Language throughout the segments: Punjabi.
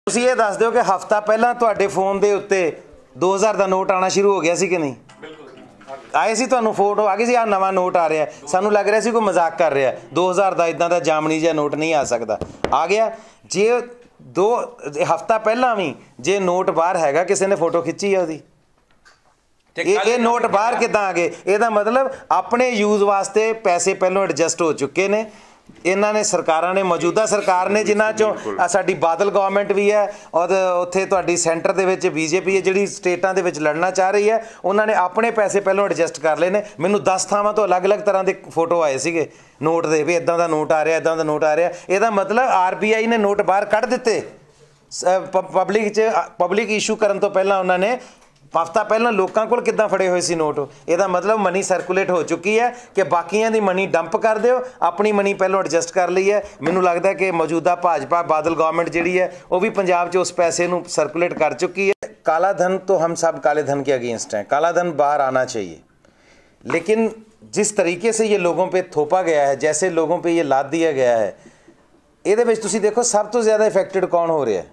ਤੁਸੀਂ ਇਹ ਦੱਸ ਦਿਓ ਕਿ ਹਫ਼ਤਾ ਪਹਿਲਾਂ ਤੁਹਾਡੇ ਫੋਨ ਦੇ ਉੱਤੇ 2000 ਦਾ ਨੋਟ ਆਉਣਾ ਸ਼ੁਰੂ ਹੋ ਗਿਆ ਸੀ ਕਿ ਨਹੀਂ? ਆਏ ਸੀ ਤੁਹਾਨੂੰ ਫੋਟੋ ਆ ਗਈ ਸੀ, ਆਹ ਨਵਾਂ ਨੋਟ ਆ ਰਿਹਾ, ਸਾਨੂੰ ਲੱਗ ਰਿਹਾ ਸੀ ਕੋਈ ਮਜ਼ਾਕ ਕਰ ਰਿਹਾ, 2000 ਦਾ ਇਦਾਂ ਦਾ ਜਾਮਣੀ ਜਿਹਾ ਨੋਟ ਨਹੀਂ ਆ ਸਕਦਾ, ਆ ਗਿਆ। ਜੇ ਹਫ਼ਤਾ ਪਹਿਲਾਂ ਵੀ ਜੇ ਨੋਟ ਬਾਹਰ ਹੈਗਾ, ਕਿਸੇ ਨੇ ਫੋਟੋ ਖਿੱਚੀ ਹੈ ਉਹਦੀ? ਇਹ ਨੋਟ ਬਾਹਰ ਕਿੱਦਾਂ ਆ ਗਏ? ਇਹਦਾ ਮਤਲਬ ਆਪਣੇ ਯੂਜ਼ ਵਾਸਤੇ ਪੈਸੇ ਪਹਿਲਾਂ ਐਡਜਸਟ ਹੋ ਚੁੱਕੇ ਨੇ। ਇਹਨਾਂ ਨੇ ਸਰਕਾਰਾਂ ਨੇ, ਮੌਜੂਦਾ ਸਰਕਾਰ ਨੇ, ਜਿਨ੍ਹਾਂ 'ਚੋਂ ਸਾਡੀ ਬਾਦਲ ਗੌਰਮੈਂਟ ਵੀ ਹੈ ਔਰ ਉੱਥੇ ਤੁਹਾਡੀ ਸੈਂਟਰ ਦੇ ਵਿੱਚ ਬੀਜੇਪੀ ਹੈ ਜਿਹੜੀ ਸਟੇਟਾਂ ਦੇ ਵਿੱਚ ਲੜਨਾ ਚਾਹ ਰਹੀ ਹੈ, ਉਹਨਾਂ ਨੇ ਆਪਣੇ ਪੈਸੇ ਪਹਿਲਾਂ ਐਡਜਸਟ ਕਰ ਲਏ ਨੇ। ਮੈਨੂੰ 10 ਥਾਵਾਂ ਤੋਂ ਅਲੱਗ-ਅਲੱਗ ਤਰ੍ਹਾਂ ਦੇ ਫੋਟੋ ਆਏ ਸੀਗੇ ਨੋਟ ਦੇ, ਵੀ ਇੱਦਾਂ ਦਾ ਨੋਟ ਆ ਰਿਹਾ, ਇੱਦਾਂ ਦਾ ਨੋਟ ਆ ਰਿਹਾ। ਇਹਦਾ ਮਤਲਬ RBI ਨੇ ਨੋਟ ਬਾਹਰ ਕੱਢ ਦਿੱਤੇ ਪਬਲਿਕ ਇਸ਼ੂ ਕਰਨ ਤੋਂ ਪਹਿਲਾਂ। ਉਹਨਾਂ ਨੇ ਹਫ਼ਤਾ ਪਹਿਲਾਂ ਲੋਕਾਂ ਕੋਲ ਕਿੱਦਾਂ ਫੜੇ ਹੋਏ ਸੀ ਨੋਟ? ਇਹਦਾ ਮਤਲਬ ਮਨੀ ਸਰਕੂਲੇਟ ਹੋ ਚੁੱਕੀ ਹੈ ਕਿ ਬਾਕੀਆਂ ਦੀ ਮਨੀ ਡੰਪ ਕਰ ਦਿਓ, ਆਪਣੀ ਮਨੀ ਪਹਿਲਾਂ ਐਡਜਸਟ ਕਰ ਲਈ ਹੈ। ਮੈਨੂੰ ਲੱਗਦਾ ਕਿ ਮੌਜੂਦਾ ਭਾਜਪਾ ਬਾਦਲ ਗਵਰਨਮੈਂਟ ਜਿਹੜੀ ਹੈ ਉਹ ਵੀ ਪੰਜਾਬ 'ਚ ਉਸ ਪੈਸੇ ਨੂੰ ਸਰਕੂਲੇਟ ਕਰ चुकी है। काला धन तो हम सब काले धन के अगेंस्ट हैं, काला धन बाहर आना चाहिए, लेकिन जिस तरीके से ये लोगों पे थोपा गया है, जैसे लोगों पे ये लाद दिया गया है, ਇਹਦੇ ਵਿੱਚ ਤੁਸੀਂ ਦੇਖੋ ਸਭ ਤੋਂ ਜ਼ਿਆਦਾ ਇਫੈਕਟਡ ਕੌਣ ਹੋ ਰਿਹਾ?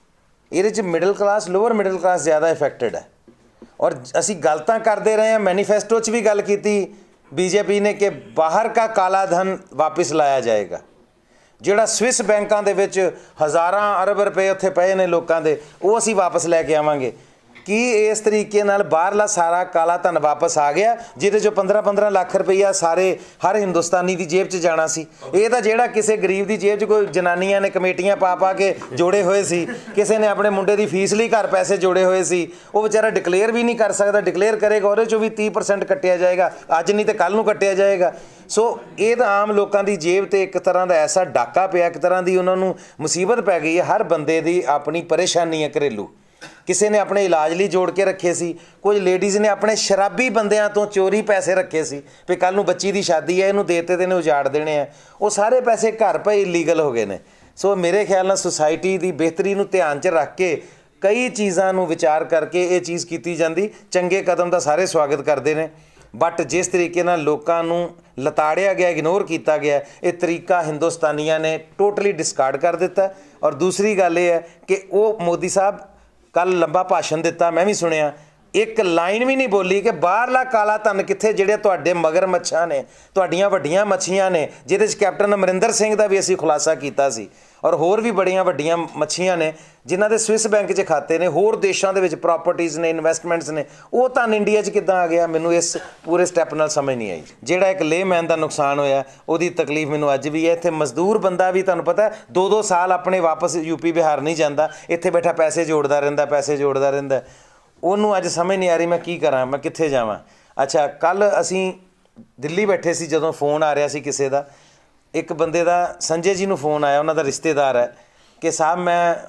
ਇਹਦੇ 'ਚ middle class, lower middle class ਜ਼ਿਆਦਾ ਇਫੈਕਟਡ ਹੈ। ਔਰ ਅਸੀਂ ਗੱਲ ਤਾਂ ਕਰਦੇ ਰਹੇ ਹਾਂ, ਮੈਨੀਫੈਸਟੋ 'ਚ ਵੀ ਗੱਲ ਕੀਤੀ ਬੀਜੇਪੀ ਨੇ ਕਿ ਬਾਹਰ ਕਾ ਕਾਲਾ ਧਨ ਵਾਪਿਸ ਲਾਇਆ ਜਾਏਗਾ। ਜਿਹੜਾ ਸਵਿਸ ਬੈਂਕਾਂ ਦੇ ਵਿੱਚ ਹਜ਼ਾਰਾਂ ਅਰਬ ਰੁਪਏ ਉੱਥੇ ਪਏ ਨੇ ਲੋਕਾਂ ਦੇ, ਉਹ ਅਸੀਂ ਵਾਪਸ ਲੈ ਕੇ ਆਵਾਂਗੇ। ਕੀ ਇਸ ਤਰੀਕੇ ਨਾਲ ਬਾਹਰਲਾ ਸਾਰਾ ਕਾਲਾ ਧਨ ਵਾਪਸ ਆ ਗਿਆ ਜਿਹਦੇ 'ਚੋਂ 15-15 ਲੱਖ ਰੁਪਈਆ ਸਾਰੇ ਹਰ ਹਿੰਦੁਸਤਾਨੀ ਦੀ ਜੇਬ 'ਚ ਜਾਣਾ ਸੀ? ਇਹ ਤਾਂ ਜਿਹੜਾ ਕਿਸੇ ਗਰੀਬ ਦੀ ਜੇਬ 'ਚ ਕੋਈ ਜਨਾਨੀਆਂ ਨੇ ਕਮੇਟੀਆਂ ਪਾ ਕੇ ਜੋੜੇ ਹੋਏ ਸੀ, ਕਿਸੇ ਨੇ ਆਪਣੇ ਮੁੰਡੇ ਦੀ ਫੀਸ ਲਈ ਘਰ ਪੈਸੇ ਜੋੜੇ ਹੋਏ ਸੀ, ਉਹ ਵਿਚਾਰਾ ਡਿਕਲੇਅਰ ਵੀ ਨਹੀਂ ਕਰ ਸਕਦਾ। ਡਿਕਲੇਅਰ ਕਰੇਗਾ ਉਹਦੇ 'ਚੋਂ ਵੀ 30% ਕੱਟਿਆ ਜਾਏਗਾ, ਅੱਜ ਨਹੀਂ ਤਾਂ ਕੱਲ੍ਹ ਨੂੰ ਕੱਟਿਆ ਜਾਏਗਾ। ਸੋ ਇਹ ਤਾਂ ਆਮ ਲੋਕਾਂ ਦੀ ਜੇਬ 'ਤੇ ਇੱਕ ਤਰ੍ਹਾਂ ਦਾ ਐਸਾ ਡਾਕਾ ਪਿਆ, ਇੱਕ ਤਰ੍ਹਾਂ ਦੀ ਉਹਨਾਂ ਨੂੰ ਮੁਸੀਬਤ ਪੈ ਗਈ ਹੈ। ਹਰ ਬੰਦੇ ਦੀ ਆਪਣੀ ਪਰੇਸ਼ਾਨੀ ਹੈ ਘਰੇਲੂ। ਕਿਸੇ ਨੇ ਆਪਣੇ ਇਲਾਜ ਲਈ ਜੋੜ ਕੇ ਰੱਖੇ ਸੀ, ਕੁਝ ਲੇਡੀਜ਼ ਨੇ ਆਪਣੇ ਸ਼ਰਾਬੀ ਬੰਦਿਆਂ ਤੋਂ ਚੋਰੀ ਪੈਸੇ ਰੱਖੇ ਸੀ ਵੀ ਕੱਲ੍ਹ ਨੂੰ ਬੱਚੀ ਦੀ ਸ਼ਾਦੀ ਹੈ, ਇਹਨੂੰ ਦੇਤੇ ਤੇ ਇਹਨੇ ਉਜਾੜ ਦੇਣੇ ਆ। ਉਹ ਸਾਰੇ ਪੈਸੇ ਘਰ ਪਏ ਇਲੀਗਲ ਹੋ ਗਏ ਨੇ। ਸੋ ਮੇਰੇ ਖਿਆਲ ਨਾਲ ਸੁਸਾਇਟੀ ਦੀ ਬਿਹਤਰੀ ਨੂੰ ਧਿਆਨ 'ਚ ਰੱਖ ਕੇ ਕਈ ਚੀਜ਼ਾਂ ਨੂੰ ਵਿਚਾਰ ਕਰਕੇ ਇਹ ਚੀਜ਼ ਕੀਤੀ ਜਾਂਦੀ। ਚੰਗੇ ਕਦਮ ਦਾ ਸਾਰੇ ਸਵਾਗਤ ਕਰਦੇ ਨੇ, ਬਟ ਜਿਸ ਤਰੀਕੇ ਨਾਲ ਲੋਕਾਂ ਨੂੰ ਲਤਾੜਿਆ ਗਿਆ, ਇਗਨੋਰ ਕੀਤਾ ਗਿਆ, ਇਹ ਤਰੀਕਾ ਹਿੰਦੁਸਤਾਨੀਆਂ ਨੇ ਟੋਟਲੀ ਡਿਸਕਾਰਡ ਕਰ ਦਿੱਤਾ। ਔਰ ਦੂਸਰੀ ਗੱਲ ਇਹ ਹੈ ਕਿ ਉਹ ਮੋਦੀ ਸਾਹਿਬ ਕੱਲ੍ਹ ਲੰਬਾ ਭਾਸ਼ਣ ਦਿੱਤਾ, ਮੈਂ ਵੀ ਸੁਣਿਆ, ਇੱਕ ਲਾਈਨ ਵੀ ਨਹੀਂ ਬੋਲੀ ਕਿ ਬਾਹਰਲਾ ਕਾਲਾ ਧਨ ਕਿੱਥੇ, ਜਿਹੜੇ ਤੁਹਾਡੇ ਮਗਰ ਮੱਛਾਂ ਨੇ, ਤੁਹਾਡੀਆਂ ਵੱਡੀਆਂ ਮੱਛੀਆਂ ਨੇ, ਜਿਹਦੇ 'ਚ ਕੈਪਟਨ ਅਮਰਿੰਦਰ ਸਿੰਘ ਦਾ ਵੀ ਅਸੀਂ ਖੁਲਾਸਾ ਕੀਤਾ ਸੀ, ਔਰ ਹੋਰ ਵੀ ਬੜੀਆਂ ਵੱਡੀਆਂ ਮੱਛੀਆਂ ਨੇ ਜਿਨ੍ਹਾਂ ਦੇ ਸਵਿਸ ਬੈਂਕ 'ਚ ਖਾਤੇ ਨੇ, ਹੋਰ ਦੇਸ਼ਾਂ ਦੇ ਵਿੱਚ ਪ੍ਰਾਪਰਟੀਜ਼ ਨੇ, ਇਨਵੈਸਟਮੈਂਟਸ ਨੇ, ਉਹ ਧਨ ਇੰਡੀਆ 'ਚ ਕਿੱਦਾਂ ਆ ਗਿਆ? ਮੈਨੂੰ ਇਸ ਪੂਰੇ ਸਟੈਪ ਨਾਲ ਸਮਝ ਨਹੀਂ ਆਈ। ਜਿਹੜਾ ਇੱਕ ਲੇਮੈਨ ਦਾ ਨੁਕਸਾਨ ਹੋਇਆ ਉਹਦੀ ਤਕਲੀਫ ਮੈਨੂੰ ਅੱਜ ਵੀ ਹੈ। ਇੱਥੇ ਮਜ਼ਦੂਰ ਬੰਦਾ ਵੀ ਤੁਹਾਨੂੰ ਪਤਾ 2-2 ਸਾਲ ਆਪਣੇ ਵਾਪਸ ਯੂਪੀ ਬਿਹਾਰ ਨਹੀਂ ਜਾਂਦਾ, ਇੱਥੇ ਬੈਠਾ ਪੈਸੇ ਜੋੜਦਾ ਰਹਿੰਦਾ। ਉਹਨੂੰ ਅੱਜ ਸਮਝ ਨਹੀਂ ਆ ਰਹੀ ਮੈਂ ਕੀ ਕਰਾਂ, ਮੈਂ ਕਿੱਥੇ ਜਾਵਾਂ। ਅੱਛਾ, ਕੱਲ੍ਹ ਅਸੀਂ ਦਿੱਲੀ ਬੈਠੇ ਸੀ, ਜਦੋਂ ਫੋਨ ਆ ਰਿਹਾ ਸੀ ਕਿਸੇ ਦਾ, ਇੱਕ ਬੰਦੇ ਦਾ ਸੰਜੇ ਜੀ ਨੂੰ ਫੋਨ ਆਇਆ, ਉਹਨਾਂ ਦਾ ਰਿਸ਼ਤੇਦਾਰ ਹੈ, ਕਿ ਸਾਹਿਬ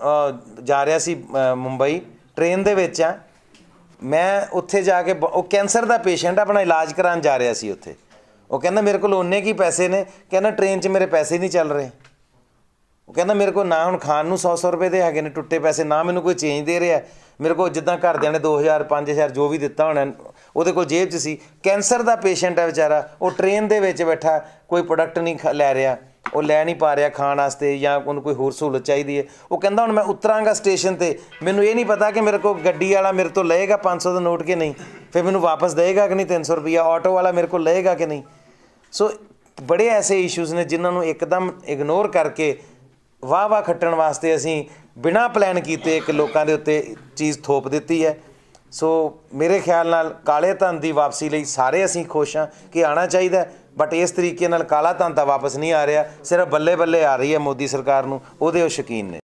ਮੈਂ ਜਾ ਰਿਹਾ ਸੀ ਮੁੰਬਈ, ਟ੍ਰੇਨ ਦੇ ਵਿੱਚ ਆ, ਮੈਂ ਉੱਥੇ ਜਾ ਕੇ, ਉਹ ਕੈਂਸਰ ਦਾ ਪੇਸ਼ੈਂਟ ਆਪਣਾ ਇਲਾਜ ਕਰਾਉਣ ਜਾ ਰਿਹਾ ਸੀ ਉੱਥੇ। ਉਹ ਕਹਿੰਦਾ ਮੇਰੇ ਕੋਲ ਓਨੇ ਕੀ ਪੈਸੇ ਨੇ, ਕਹਿੰਦਾ ਟ੍ਰੇਨ 'ਚ ਮੇਰੇ ਪੈਸੇ ਨਹੀਂ ਚੱਲ ਰਹੇ। ਉਹ ਕਹਿੰਦਾ ਮੇਰੇ ਕੋਲ ਨਾ ਹੁਣ ਖਾਣ ਨੂੰ 100-100 ਰੁਪਏ ਦੇ ਹੈਗੇ ਨੇ ਟੁੱਟੇ ਪੈਸੇ, ਨਾ ਮੈਨੂੰ ਕੋਈ ਚੇਂਜ ਦੇ ਰਿਹਾ। ਮੇਰੇ ਕੋਲ ਜਿੱਦਾਂ ਘਰਦਿਆਂ ਨੇ 2000-5000 ਜੋ ਵੀ ਦਿੱਤਾ ਹੋਣਾ ਉਹਦੇ ਕੋਲ ਜੇਬ 'ਚ ਸੀ। ਕੈਂਸਰ ਦਾ ਪੇਸ਼ੈਂਟ ਹੈ ਵਿਚਾਰਾ, ਉਹ ਟ੍ਰੇਨ ਦੇ ਵਿੱਚ ਬੈਠਾ, ਕੋਈ ਪ੍ਰੋਡਕਟ ਨਹੀਂ ਲੈ ਰਿਹਾ, ਉਹ ਲੈ ਨਹੀਂ ਪਾ ਰਿਹਾ ਖਾਣ ਵਾਸਤੇ, ਜਾਂ ਉਹਨੂੰ ਕੋਈ ਹੋਰ ਸਹੂਲਤ ਚਾਹੀਦੀ ਹੈ। ਉਹ ਕਹਿੰਦਾ ਹੁਣ ਮੈਂ ਉਤਰਾਂਗਾ ਸਟੇਸ਼ਨ 'ਤੇ, ਮੈਨੂੰ ਇਹ ਨਹੀਂ ਪਤਾ ਕਿ ਮੇਰੇ ਕੋਲ ਗੱਡੀ ਵਾਲਾ ਮੇਰੇ ਤੋਂ ਲਏਗਾ 500 ਦਾ ਨੋਟ ਕਿ ਨਹੀਂ, ਫਿਰ ਮੈਨੂੰ ਵਾਪਸ ਦੇਏਗਾ ਕਿ ਨਹੀਂ 300 ਰੁਪਈਆ, ਆਟੋ ਵਾਲਾ ਮੇਰੇ ਕੋਲ ਲਏਗਾ ਕਿ ਨਹੀਂ। ਸੋ ਬੜੇ ਐਸੇ ਇਸ਼ੂਜ਼ ਨੇ ਜਿਨ੍ਹਾਂ ਨੂੰ ਇੱਕਦਮ ਇਗਨੋਰ ਕਰਕੇ ਵਾਹ ਖੱਟਣ ਵਾਸਤੇ ਅਸੀਂ ਬਿਨਾਂ ਪਲਾਨ ਕੀਤੇ ਇੱਕ ਲੋਕਾਂ ਦੇ ਉੱਤੇ ਚੀਜ਼ ਥੋਪ ਦਿੱਤੀ ਹੈ। ਸੋ ਮੇਰੇ ਖਿਆਲ ਨਾਲ ਕਾਲੇ ਧਨ ਦੀ ਵਾਪਸੀ ਲਈ ਸਾਰੇ ਅਸੀਂ ਖੁਸ਼ ਹਾਂ ਕਿ ਆਉਣਾ ਚਾਹੀਦਾ, ਬਟ ਇਸ ਤਰੀਕੇ ਨਾਲ ਕਾਲਾ ਧਨ ਤਾਂ ਵਾਪਸ ਨਹੀਂ ਆ ਰਿਹਾ, ਸਿਰਫ ਬੱਲੇ ਬੱਲੇ ਆ ਰਹੀ ਹੈ ਮੋਦੀ ਸਰਕਾਰ ਨੂੰ, ਉਹਦੇ ਉਹ ਸ਼ੌਕੀਨ ਨੇ।